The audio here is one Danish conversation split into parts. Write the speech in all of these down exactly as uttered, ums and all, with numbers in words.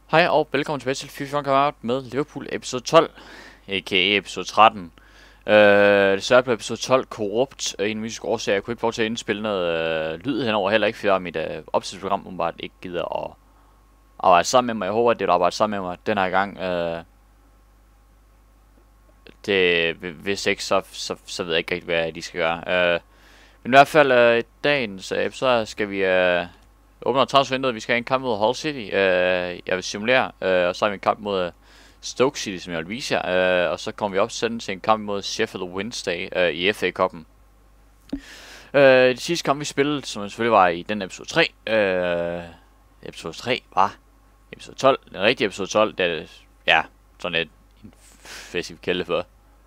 Hej og velkommen tilbage til FIFA Kammerat med Liverpool episode tolv, aka episode tretten. Øh, desværre blev episode tolv korrupt af en musisk årsag. Jeg kunne ikke få til at indspille noget øh, lyd henover, heller ikke, fordi mit øh, opsættelsesprogram umiddelbart ikke gider at arbejde sammen med mig. Jeg håber, at det vil arbejde sammen med mig den her gang. Øh, det, hvis ikke, så, så, så ved jeg ikke rigtig, hvad de skal gøre. Øh, men i hvert fald øh, i dagens episode skal vi... Øh, åbner transfervinduet. Vi skal have en kamp mod Hull City. Uh, jeg vil simulere, uh, og så har vi en kamp mod uh, Stoke City, som jeg vil vise jer. Uh, og så kommer vi op til en kamp mod Sheffield Wednesday uh, i F A-cupen. Uh, det sidste kamp vi spillede, som selvfølgelig var i den episode tre. Uh, episode tre var episode tolv. Den rigtige episode tolv, det er ja, sådan et, hvad skal vi kalde det for?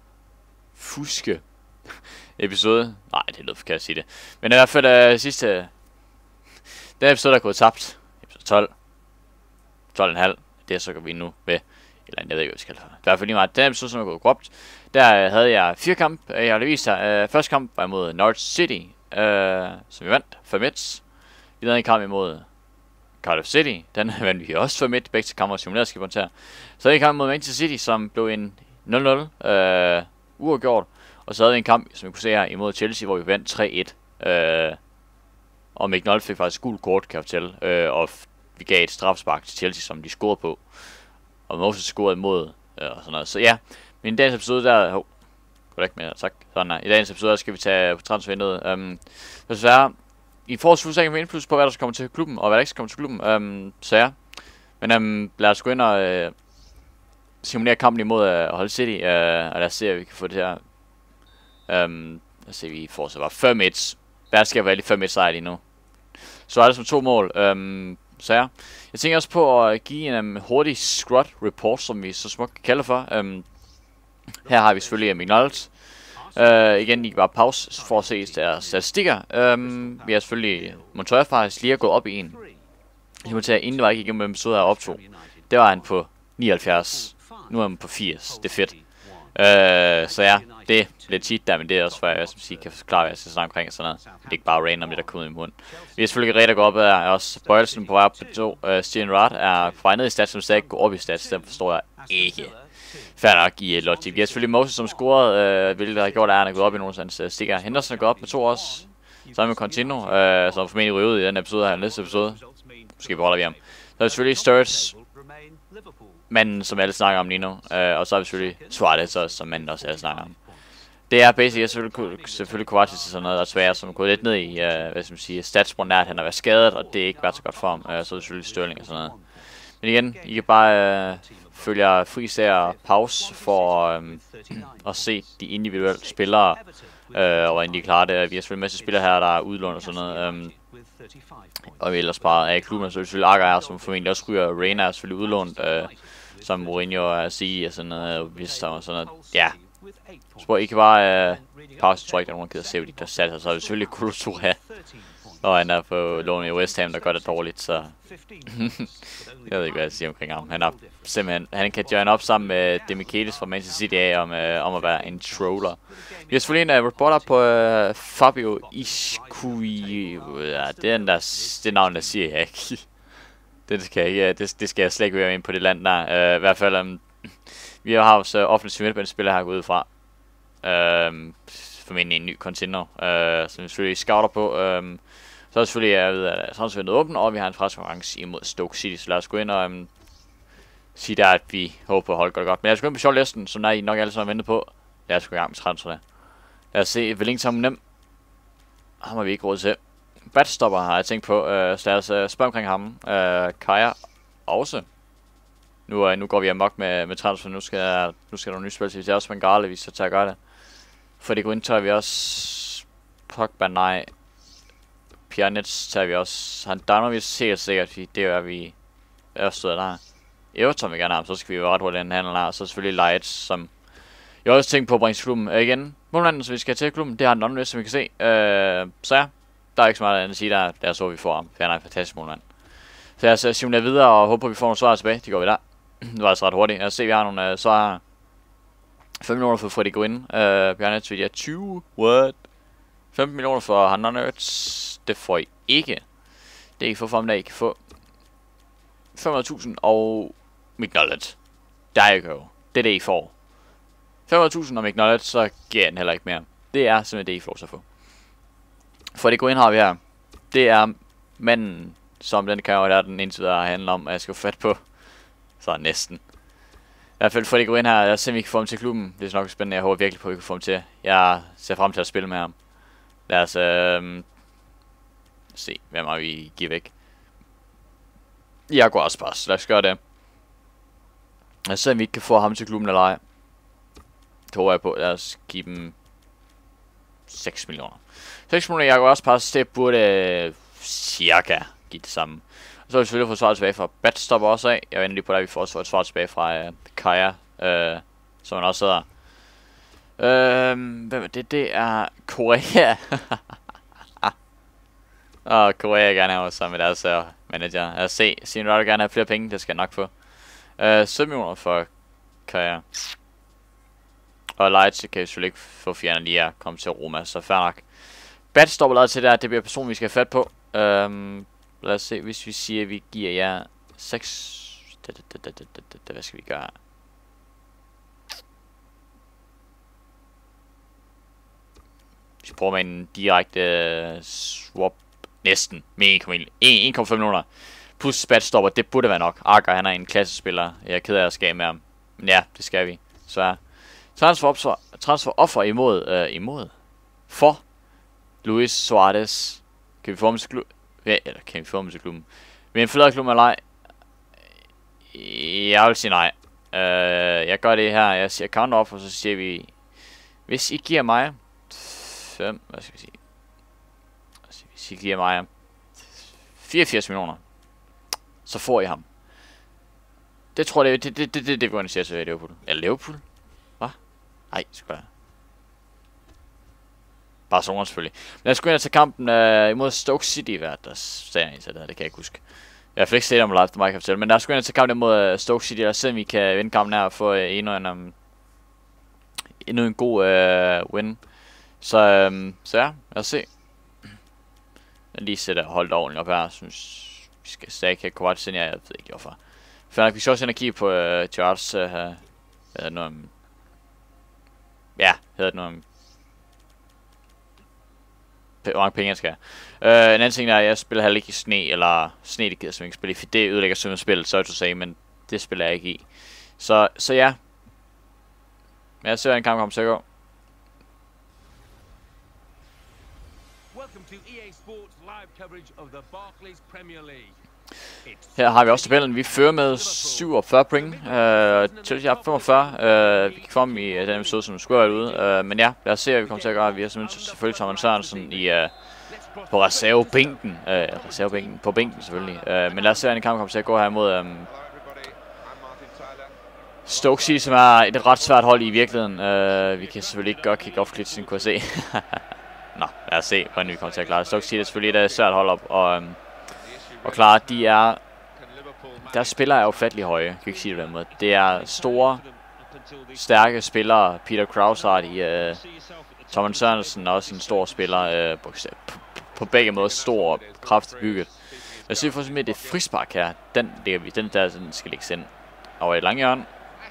Fuske episode. Nej, det er noget forkert at sige det. Men i hvert fald uh, sidste... Den episode, der er gået tabt. Episode tolv. tolv komma fem. Det så går vi nu med. Eller jeg ved ikke, hvad vi skal have. Det er i hvert fald lige meget. Den episode, som er gået korrupt. Der øh, havde jeg fire kamp. Jeg har vist her. Øh, første kamp var imod Norwich City. Øh, som vi vandt. fem et. Vi havde en kamp imod Cardiff City. Den vandt vi også fem et. Begge til kammer og simulerede skal her. Så havde vi en kamp mod Manchester City, som blev en nul nul. Øh, uafgjort. Og så havde vi en kamp, som vi kunne se her, imod Chelsea, hvor vi vandt tre et. Øh, Og McNulty fik faktisk gul kort, kan jeg fortælle, øh, og vi gav et strafspark til Chelsea, som de scorede på. Og Moses scorede imod, øh, og sådan noget. Så ja, men i dagens episode der... Hov, går ikke mere, tak. Sådan her. I dagens episode der skal vi tage på transfervinduet. Um, desværre, I får selvfølgelig ikke indflydelse på, hvad der skal komme til klubben, og hvad der ikke skal komme til klubben. Um, så ja. Men um, lad os gå ind og øh, simulere kampen imod uh, Hull City, uh, og lad os se, at vi kan få det her. Um, lad os se, at vi får så bare fem et. Hvad skal være lige fem et sejr lige nu? Så er det som to mål. Øhm, så ja. Jeg tænker også på at give en um, hurtig scrut report, som vi så smukt kan kalde for. Øhm, her har vi selvfølgelig McNulty. Øh, igen, I kan bare pause for at se deres statistikker. Øhm, vi har selvfølgelig Montoya faktisk lige gået op i en. Jeg må tage, inden det var ikke igennem episode af optog. Det var han på nioghalvfjerds. Nu er han på firs. Det er fedt. Øh, så ja, det bliver tit der, men det er også for, at jeg sige, kan forklare, hvad jeg skal snakke omkring sådan noget. Det er ikke bare random, det der kommer ud i munden. Vi er selvfølgelig rigtig gå op her, også Boylesen på vej op på to. Uh, Steven Rod er på vej ned i stats, som stadig går op i stats, den forstår jeg ikke. Fair nok i uh, Logic. Vi har selvfølgelig Moses, som scorede, uh, hvilket har gjort, at han er gået op i nogle af hans uh, stikker. Henderson er gået op med to også. Så med Contino, uh, som formentlig ryger ud i den episode her, næste episode. Måske beholder vi ham. Så er det selvfølgelig Sturridge, manden, som alle snakker om lige nu. Uh, og så er vi selvfølgelig Suarez, som manden også alle snakker om. Det er basic, jeg selvfølgelig, selvfølgelig Kovacic til sådan noget, der er svært, som er gået lidt ned i, uh, hvad skal man sige, statsbrugerne, at han har været skadet, og det er ikke været så godt for ham. Uh, så er det selvfølgelig Sterling og sådan noget. Men igen, I kan bare uh, følge jer fri og pause for um, at se de individuelle spillere, uh, og hvordan de klarer det. Vi har selvfølgelig en masse spillere her, der er udlånt og sådan noget. Um, og vi ellers bare er i klubben, så er det selvfølgelig Agar, som formentlig også ryger. Reina er selvfølgelig udlånt, uh, som Mourinho og sige og sådan noget, Vista og sådan noget. Ja. Så I kan bare uh, pause, tror jeg ikke, der er nogen, der gider se, hvad de der satte sig. Så er det selvfølgelig Kolotura, og han er på lån i West Ham, der gør det dårligt, så... jeg ved ikke, hvad jeg siger omkring ham. Han er simpelthen... Han kan join op sammen med Demichelis fra Manchester City af om, uh, om at være en troller. Vi har selvfølgelig en uh, reporter på uh, Fabio Iskui... Ja, det er den der... Det navn, der siger jeg ikke. det, skal jeg, ikke det, det skal jeg slet ikke være ind på det land der. Uh, I hvert fald... Um, vi har også uh, offensiv midtbanespiller her gået ud fra. Uh, formentlig en ny container, uh, som vi selvfølgelig scouter på. Uh, så er det selvfølgelig, jeg ved, at transfervinduet åbent, og vi har en preskonkurrence imod Stoke City. Så lad os gå ind og um, sige der, at vi håber på at holde godt godt. Men lad os gå ind på shortlisten, som der I nok alle sammen har ventet på. Lad os gå i gang med transfer der. Lad os se, Wellington nem. Ham har vi ikke råd til. Batstopper har jeg tænkt på, uh, så lad os uh, spørge omkring ham. Uh, Kaja også. Nu, uh, nu går vi amok med, med transfer. Nu skal, nu skal der nogle nye spil til. Hvis jeg også med Garle, hvis så tager jeg gøre det. For det går ind, tager vi også Pogba, nej. Pjernets tager vi også. Han danner vi sikkert sikkert, fordi det er vi Ørsted der. Everton vil gerne have ham, så skal vi jo ret hurtigt den handel her. Og så selvfølgelig Lights, som jeg også tænkt på at bringe til klubben uh, igen. Målmanden, som vi skal til klubben, det har den anden som vi kan se. Uh, så ja, der er ikke så meget andet at sige der. Der så vi får ham. For han er en fantastisk målmand. Så jeg skal simulere videre og håber, vi får nogle svar tilbage. Det går vi der. Det var altså ret hurtigt. Jeg ser, vi har nogle uh, svar her. fem millioner for Freddy Guin. Uh, Bjørnets vil jeg tyve. What? femten millioner for Hannernerts. Det får I ikke. Det er ikke for ham, der I kan få. fem hundrede tusind og McNullet. Der you go. Det er det, I får. fem hundrede tusind og McNullet, så giver jeg den heller ikke mere. Det er simpelthen det, I får så få. For det gå ind har vi her. Det er manden, som den kan jo der den indtil videre handler om, at jeg skal få fat på. Så næsten. I hvert fald for det gå ind her, jeg ser, om vi kan få ham til klubben. Det er så nok spændende, jeg håber virkelig på, at vi kan få ham til. Jeg ser frem til at spille med ham. Lad os øh, se, hvem har vi giver væk. Jeg går også pas. Lad os gøre det. Lad os se, om vi ikke kan få ham til klubben eller ej. Det håber jeg på. Lad os give dem seks millioner. seks millioner, jeg går også pas. Det burde øh, cirka give det samme. Og så har vi selvfølgelig fået svaret tilbage fra Batstopper også af. Jeg venter lige på, at vi får også fået et svar tilbage fra øh, Kaja. Øh, som han også sidder. Øh, hvem er det? Det er Korea. Og Korea gerne have sammen med deres uh, manager. Lad os se. Siger du, at du gerne have flere penge? Det skal jeg nok få. Uh, syv millioner for Kaja. Og Leipzig kan selvfølgelig ikke få fjerne lige at komme til Roma, så fair nok. Bat stopper lavet til der, det bliver personen vi skal have fat på. Um, lad os se, hvis vi siger, at vi giver jer seks... Hvad skal vi gøre? Vi prøver med en direkte uh, swap. Næsten med en komma fem millioner. Plus Bat stopper, det burde være nok. Arker, han er en klassespiller. Jeg er ked af at skære med ham. Men ja, det skal vi. Så transfer, transfer offer imod, øh, imod. For Luis Suarez. Kan vi få ham til klubben? Ja, eller kan vi få ham til klubben? Men en forlader klubben eller ej? Jeg vil sige nej. Uh, jeg gør det her. Jeg siger counter offer, så siger vi... Hvis I giver mig... fem, hvad skal vi sige? Hvis I giver mig... fireogfirs millioner. Så får I ham. Det tror jeg, det det det det det vi siger til Liverpool. Eller Liverpool? Hvad? Nej, skal jeg. Barcelona selvfølgelig. Lad os gå ind og tage kampen øh, imod Stoke City, hvad der sagde jeg til det her, det kan jeg ikke huske. Jeg har ikke set om live, det må jeg kan fortælle. Men lad os gå ind og tage kampen imod øh, Stoke City, og se om vi kan vinde kampen her og få øh, endnu en um, endnu en god øh, win. Så øh, så ja, lad os se. Jeg lige sætter holdt ordentligt op her. Jeg synes, vi skal stadig have korrekt siden jeg ved ikke hvorfor. For vi skal også ind og kigge på uh, Charles. Uh, hvad hedder det nu om... Ja, hedder det nu om... Hvor mange penge jeg skal have. Uh, en anden ting er, at jeg spiller heller ikke i sne, eller sne, det gider jeg ikke spille i, for det ødelægger simpelthen spillet, så to sige, men det spiller jeg ikke i. Så, så ja. Men jeg ser en kamp komme til at gå. Her har vi også tabellen. Vi fører med syvogfyrre point. Uh, Chelsea har femogfyrre. Uh, vi kan få dem i uh, den episode, som skulle være ude. Uh, men ja, lad os se, hvad vi kommer til at gøre. Vi har simpelthen selvfølgelig Thomas Sørensen i, uh, på reservebænken. Uh, reservebænken. På bænken selvfølgelig. Uh, men lad os se, hvad en kamp kommer til at gå her mod um, Stoke City, som er et ret svært hold i virkeligheden. Uh, vi kan selvfølgelig ikke gøre kick-off-klitsen, kunne jeg se. Nå, lad os se, hvordan vi kommer til at klare det. Stoke City er selvfølgelig et svært hold op, og, um, og klart, de er... Deres spillere er ufattelig høje, kan jeg ikke sige det på den måde. Det er store, stærke spillere. Peter Kraus har de. Uh, Thomas Sørensen er også en stor spiller. Uh, på, på begge måder stor og kraftigt bygget. Jeg synes for eksempel, det er frispark her. Den, vi, den der den skal lægges ind over i langhjørnet.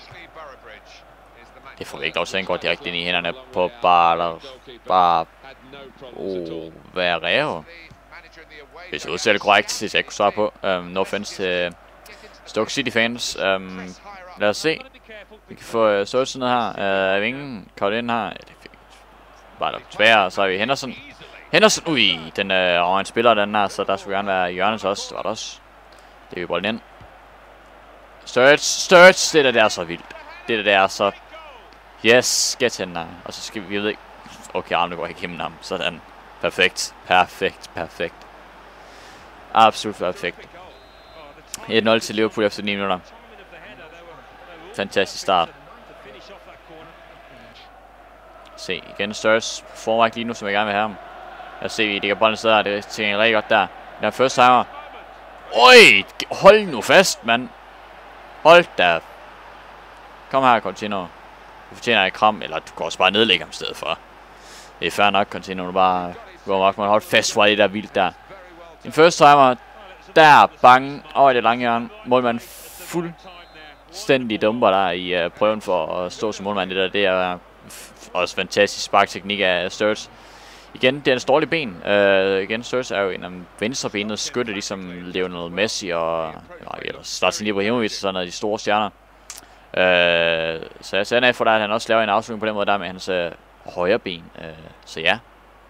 Det får vi ikke lov til at gå direkte ind i hænderne på bare... bare oh, hvad er Ræve? Hvis jeg udsætter korrekt, hvis jeg ikke kunne svare på. Um, no offense til Stoke City fans. Um, lad os se. Vi kan få uh, så sådan noget her. Uh, Vingen, kort ind her. Ja, det fik bare der tilbage, og så har vi Henderson. Henderson, ui, den er uh, en spiller den her, så der skulle gerne være Jørgens også. Det var det også. Det er vi bolden ind. Sturridge, Sturridge, det der, der er så vildt. Det der, der er så... Yes, get hen der. Og så skal vi, jeg ved ikke... Okay, armene går ikke igennem ham. Sådan. Perfekt. Perfekt. Perfekt. Absolut perfekt. et nul til Liverpool efter ni minutter. Fantastisk start. Se, igen Sturridge. Formark lige nu, som jeg gerne vil have ham. Lad os se, vi ligger bolden steder. Det tænker jeg rigtig godt der. Den er første timer. Øj! Hold nu fast, mand. Hold da. Kom her, Coutinho. Du fortjener et kram, eller du går også bare nedlægge ham i stedet for. Det er fair nok, Coutinho. Du bare går nok, man holdt fast for det der vildt der. Din første timer, Der, bang, over i det lange hjørne. Målmand fuldstændig dumper der i uh, prøven for at stå som målmand. Det der, det er også fantastisk sparkteknik af Sturridge. Igen, det er en dårlig ben. Uh, igen, Sturridge er jo en af venstrebenet skytte, ligesom Lionel Messi og eller Zlatan Ibrahimovic, sådan noget af de store stjerner. Uh, så jeg ser af for dig, at han også laver en afslutning på den måde der med hans uh, højre ben. Uh, så ja.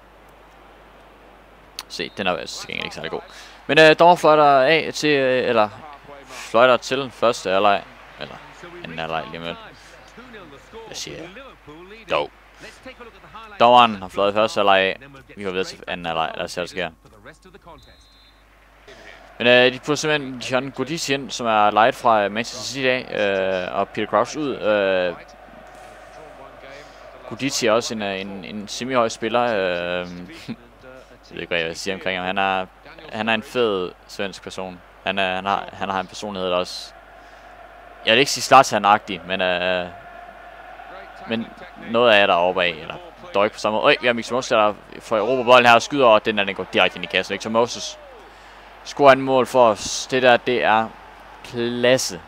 Se, den er altså ikke særlig god. Men uh, dommer fløjter af til, uh, eller fløjter til første halvleg, eller anden halvleg lige med. Jeg siger dog. Dommeren har fløjet første halvleg af. Vi går videre til anden halvleg. Lad os se, hvad der sker. Men øh, de putter simpelthen John Guidetti ind, som er lejet fra Manchester City af, øh, og Peter Crouch ud. Øh, Guidetti er også en, en, en semi-høj spiller. Øh, jeg ved ikke, hvad jeg vil sige omkring ham. Han er, han er en fed svensk person. Han, er, han, har, han har en personlighed, der også... Jeg vil ikke sige Zlatan-agtig, men... Øh, men noget af der oppe af, eller dog ikke på samme måde. Øj, vi har Victor Moses, der får Europa-bolden her og skyder, og den der, den går direkte ind i kassen. Victor Moses scorer en mål for os. Det der, det er klasse.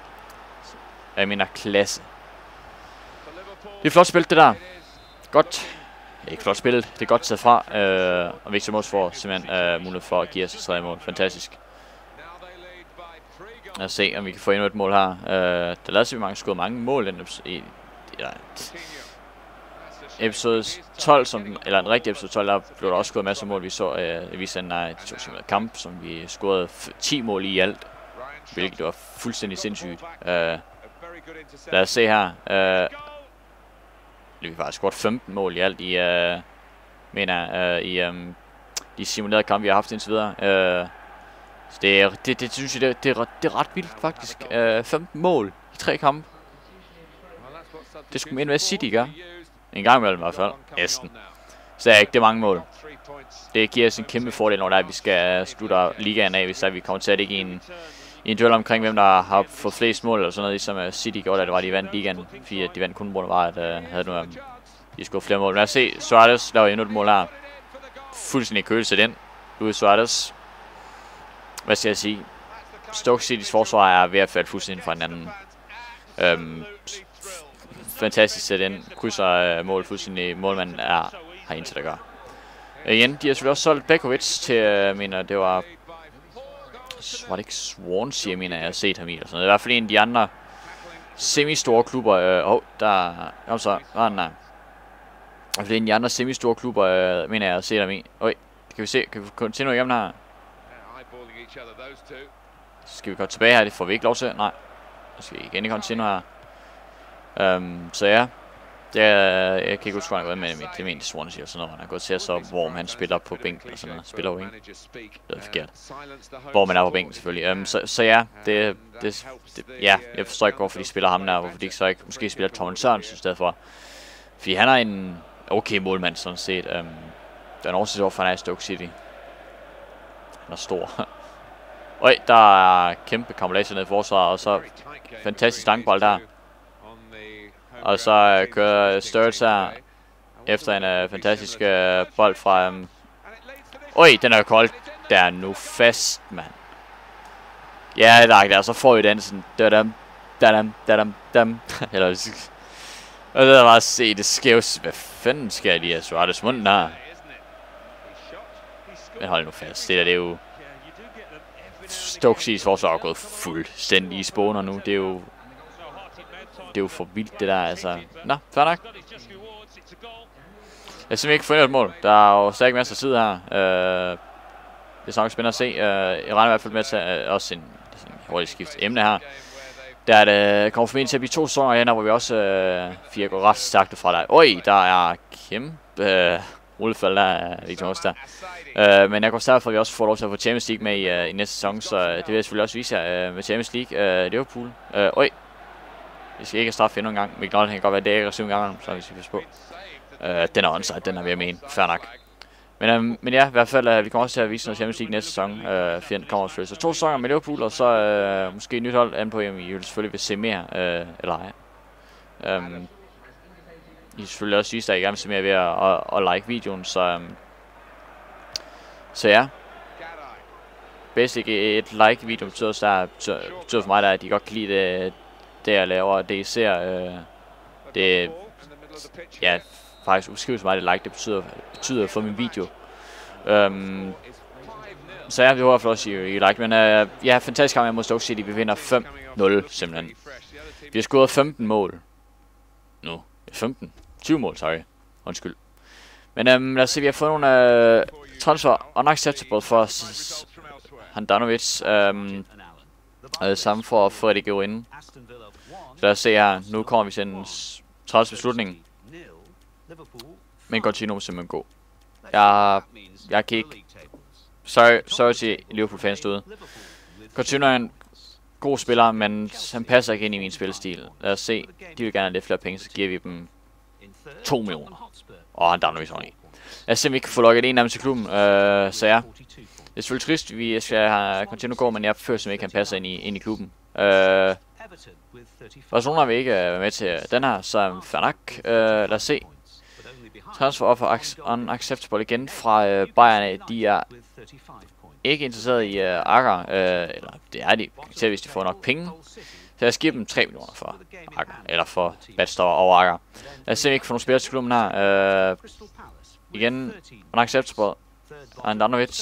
Jeg mener klasse. Det er flot spillet, det der. Godt. Ikke flot spillet, det er godt taget fra. Øh, og Victor Moses får simpelthen øh, mulighed for at give os et tredje mål. Fantastisk. Lad os se, om vi kan få endnu et mål her. Øh, der lader sig, vi mange skudt mange mål i... Ja, episode tolv, som, eller en rigtig episode tolv, der blev der også skudt masser af mål. Vi så øh, vi sendte en kamp, som vi scorede ti mål i alt, hvilket det var fuldstændig sindssygt. Uh, lad os se her. Uh, vi har faktisk scoret femten mål i alt i, uh, mener, uh, i um, de simulerede kampe, vi har haft indtil videre. Uh, så det, er, det, det synes jeg, det, det, er, det er ret vildt faktisk. Uh, femten mål i tre kampe. Det skulle mere være City gør. En gang imellem i hvert fald. Næsten. Så er ikke det mange mål. Det giver os en kæmpe fordel, når der er, vi skal slutte ligaen af, hvis der, vi kommer til at ligge i en, i en duel omkring, hvem der har fået flest mål, eller sådan noget, ligesom City gjorde, da det var, de vandt ligaen. Fordi de vandt kun på, var, at uh, havde nu, um, de skulle flere mål. Lad os se, Suarez laver endnu et mål her. Fuldstændig køle til den. Luis Suarez. Hvad skal jeg sige? Stoke Citys forsvar er ved at falde fuldstændig fra hinanden. Um, Fantastisk sæt ind. Krydser uh, mål fuldstændig. Målmanden er, har intet at gøre. Uh, igen, de har selvfølgelig også solgt Bekovic til, jeg uh, mener, det var... Var det ikke Swansea, jeg mener, jeg har set ham i, eller sådan noget. I hvert fald en af de andre semi-store klubber. Åh, uh, oh, der... Kom så. Ah, nej. I hvert fald en af de andre semi-store klubber, uh, mener jeg, har set ham i. Øj, kan vi se? Kan vi continue igennem her? Så skal vi gå tilbage her. Det får vi ikke lov til. Nej. Så skal vi igen i continue her. Um, så ja, det er, jeg kan ikke huske, hvad han har gået med, det mente Swansea og sådan noget, han har gået til så, hvor han spiller på bænken og sådan noget, spiller jo ikke, det er forkert, hvor man er på bænken selvfølgelig, um, så, så ja, det, det, det, ja, jeg forstår ikke, hvorfor de spiller ham der, hvorfor de ikke så ikke, måske spiller Thomas Sørensen i stedet for, fordi han er en okay målmand sådan set, um, der er en årsag, hvorfor han er i Stoke City, han er stor, øj, der er kæmpe kamulage nede i forsvaret, og så fantastisk langbold der. Og så uh, kører Sturridge her efter en uh, fantastisk uh, bold fra... Um... Øj, den er jo kold. Der er nu fast, mand. Ja, der er der. Så får vi den sådan... Dadam, dadam, dadam, dadam. Eller... Og så er der bare at se det skævs. Hvad fanden skal jeg lige have Suarez munden her? Men hold nu fast. Det der, det er jo... Stoke City's forsvar er gået fuldstændig i spåner nu. Det er jo... Det er jo for vildt, det der, altså. Nå, fair nok. Jeg har simpelthen ikke fundet et mål. Der er jo stadig masser af tid her. Uh, det er så nok spændende at se. Uh, jeg regner i hvert fald med at tage uh, også en, en hurtigt skift emne her. Der er det, kommer formentlig til at blive to sæsoner igen, hvor vi også uh, fire går ret stærkt fra dig. Øj, der er kæmpe uh, rullefald der af Victor Moses der. Uh, men jeg går stærkt for, at vi også får lov til at få Champions League med i, uh, i næste sæson, så det vil jeg selvfølgelig også vise jer uh, med Champions League. Uh, Liverpool. Uh, øj. Vi skal ikke straffe endnu en gang. McDonald kan godt være det aggressiv en gang, så vi skal passe på. Uh, den er onside, den er ved at mene. Fair nok. Men, um, men ja, i hvert fald, uh, vi kommer også til at vise noget Champions League næste sæson. Uh, Fjern kommer selvfølgelig. Så to sæsoner med Liverpool, og så uh, måske et nyt hold an på, at I vil selvfølgelig vil se mere, uh, eller ej. Um, I vil selvfølgelig også vise, at I gerne vil se mere ved at, at, at like videoen, så... Um, så ja. basic et like i videoen betyder, der, betyder, betyder for mig, der, at de godt kan lide det, det jeg laver, og det I ser. Øh, det ja, faktisk uskrives mig, det like, det betyder, betyder for min video. Um, så ja, vi håber for også, I, I like, men øh, ja, fantastisk kamp mod Stoke City. Vi vinder fem nul simpelthen. Vi har scoret femten mål. Nu, femten. tyve mål, sorry. Undskyld. Men øhm, lad os se, vi har fået nogle øh, transfer unacceptable for Handanovic. Øhm, øh, samme for Freddy Guerin. Så lad os se her. Nu kommer vi til en træls beslutning. Men Coutinho er simpelthen god. Jeg, jeg kan ikke... Sorry, sorry til Liverpool-fans derude. Coutinho er en god spiller, men han passer ikke ind i min spilstil. Lad os se. De vil gerne have lidt flere penge, så giver vi dem to millioner. Og han Handanovic oveni. Lad os se, om vi kan få lukket en af dem til klubben. Øh, så ja. Det er selvfølgelig trist, vi skal have Coutinho gå, men jeg føler simpelthen ikke, han passer ind i, ind i klubben. Øh, Barcelona vil ikke være med til den her, så fair nok. Øh, lad os se. Transfer offer unacceptable igen fra øh, Bayern. De er ikke interesseret i øh, Akker, øh, eller det er de, til hvis de får nok penge. Så jeg skal give dem tre millioner for Akker, eller for Badstore over Akker. Lad os se, om vi ikke får nogle spillere til klubben her. Øh, igen, unacceptable. Handanovic.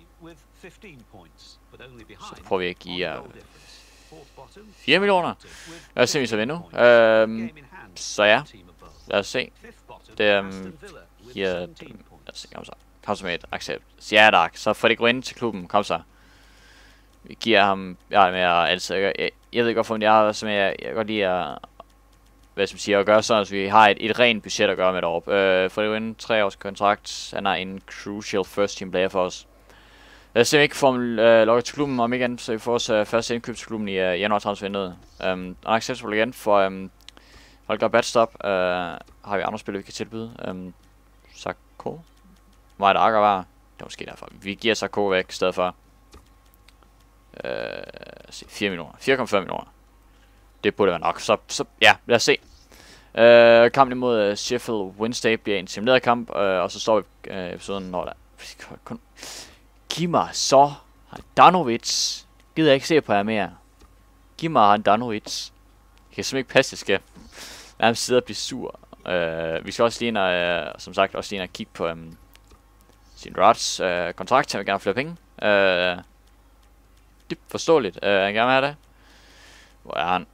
Så prøver vi at give uh, fire millioner. Lad os se, om vi så vinder. Øh, så ja, lad os se. Det um, giver... Lad os se, kom så. Kom så med et accept. Ja, tak. Så får det gå ind til klubben. Kom så. Vi giver ham... Ja, men jeg, altså, jeg, jeg, jeg ved godt, for jeg har som jeg, jeg kan godt lide at... Hvad skal man sige, at gøre sådan, så vi har et, et rent budget at gøre med deroppe. Øh, får det gå ind, tre års kontrakt. Han er en crucial first team player for os. Lad os se, om vi ikke får øh, lukket til klubben om igen, så vi får os øh, første indkøb til klubben i øh, januar transfervinduet. Um, unacceptable igen for um, Holger Badstop. Uh, har vi andre spillere, vi kan tilbyde? Um, Sarko? Hvor er det Akker var? Det er måske derfor. Vi giver Sarko væk i stedet for uh, se, fire millioner. fire komma fem millioner. Det burde være nok. Så, så ja, lad os se. Uh, kampen imod uh, Sheffield Wednesday bliver en simuleret kamp, uh, og så står vi uh, episoden, når der kun... Giv mig så Handanovic. Gider jeg ikke se på jer mere. Giv mig Handanovic. Jeg kan simpelthen ikke passe, jeg skal lade ham sidde og blive sur. Uh, vi skal også lige ind og, uh, som sagt, også lige ind og kigge på um, sin Rods uh, kontrakt. Han vil gerne have flere penge. Uh, det er forståeligt. Uh, han vil gerne have det. Hvor er han?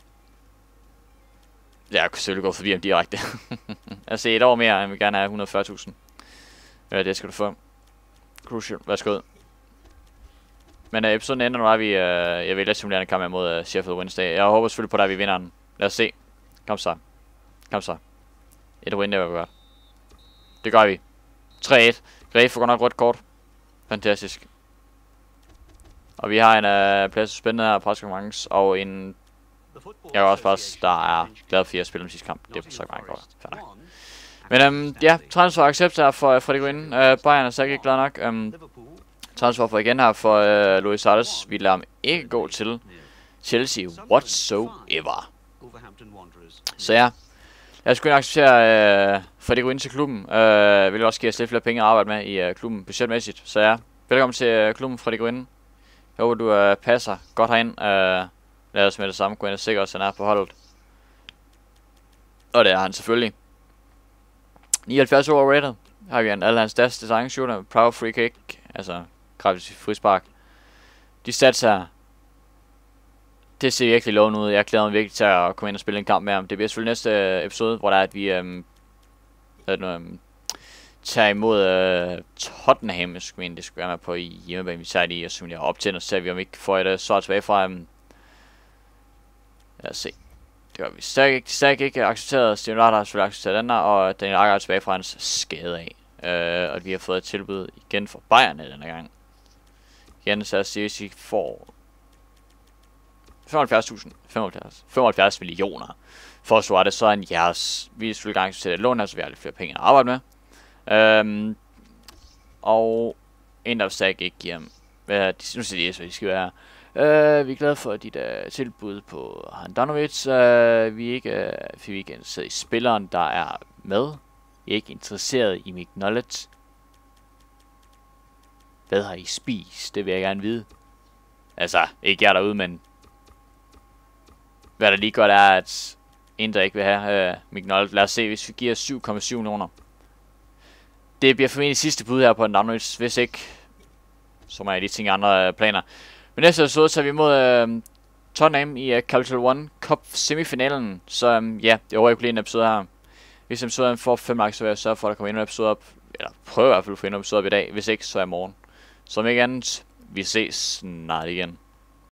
Ja, jeg kunne selvfølgelig gå forbi ham direkte. Altså et år mere. Han vil gerne have et hundrede og fyrre tusind. Uh, det skal du få. Crucial, værsgo. Men uh, episoden ender nu, er vi, uh, jeg vil lade simulerende kamp mod uh, Sheffield Wednesday. Jeg håber selvfølgelig på, at vi vinder den. Lad os se. Kom så. Kom så. Et win, det var godt. Det gør vi. tre et. Greve får godt nok rødt kort. Fantastisk. Og vi har en uh, plads spændende her preskonkurrence, og en... Jeg er også bare, der er glad for at spille den sidste kamp. Det er så meget godt. Færdig. Men um, ja, transfer accept her for uh, Freddy Guerin. Uh, Bayern er sikkert ikke glad nok. Um, transfer for igen her for uh, Luis Suárez. Vi lader ham ikke gå til Chelsea whatsoever. Så ja, jeg skulle acceptere uh, Freddy Guerin til klubben. Uh, vil også give os lidt flere penge at arbejde med i uh, klubben budgetmæssigt. Så ja, velkommen til uh, klubben Freddy Guerin. Jeg håber du uh, passer godt herind. Uh, lad os med det samme gå ind og sikre os, at han er på holdet. Og det er han selvfølgelig. nioghalvfjerds overrated. Har vi en alle hans stats, design shooter, power free kick, altså gratis frispark. De stats her, det ser virkelig lovende ud. Jeg glæder mig virkelig til at komme ind og spille en kamp med ham. Det bliver selvfølgelig næste episode, hvor der er, at vi øhm, øhm, tager imod øh, Tottenham. Jeg skulle mene, det skulle være med på i hjemmebane. Vi tager det i og simulerer op til, og så ser vi, om vi ikke får et øh, så tilbage fra ham. Lad os se. Det var vi stadig ikke, stadig ikke accepteret. Steven Lard har selvfølgelig accepteret den her, og Daniel Akker er tilbage fra hans skade af. Øh, og vi har fået et tilbud igen fra Bayern denne gang. Igen så siger vi, at vi får femoghalvfjerds tusind, femoghalvfjerds millioner for så er det så en jeres. Vi er selvfølgelig gang til at låne her, så vi har lidt flere penge at arbejde med. Øhm, og en der stadig ikke giver ham. Hvad nu siger de, så de skal være. Uh, vi er glade for dit uh, tilbud på Handanovic. Uh, vi er ikke, uh, vi er ikke interesseret i spilleren, der er med. Vi er ikke interesseret i McNullet. Hvad har I spist? Det vil jeg gerne vide. Altså, ikke jeg derude, men... Hvad der lige godt er, at... En, der ikke vil have... Øh, McNugget. Lad os se, hvis vi giver syv komma syv millioner. Det bliver formentlig sidste bud her på en downloads. Hvis ikke... Så må jeg lige tænke andre øh, planer. Men næste episode tager vi imod... Øh, Tottenham i uh, Capital One Cup semifinalen. Så um, ja, jeg håber, jeg kunne lide en episode her. Hvis episoden får fem likes, så vil jeg sørge for, at der kommer endnu en episode op. Eller prøv i hvert fald at få endnu en episode op i dag. Hvis ikke, så er i morgen. Så om ikke andet, vi ses snart igen.